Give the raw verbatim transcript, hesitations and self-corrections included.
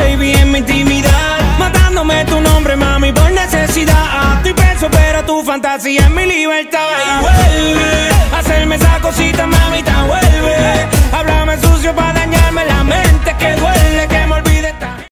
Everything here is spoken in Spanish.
baby, en mi intimidad, matándome tu nombre, mami, por necesidad. Estoy preso, pero tu fantasía es mi libertad. Y vuelve a hacerme esa cosita, mamita, vuelve. Háblame sucio para dañarme la mente, que duele.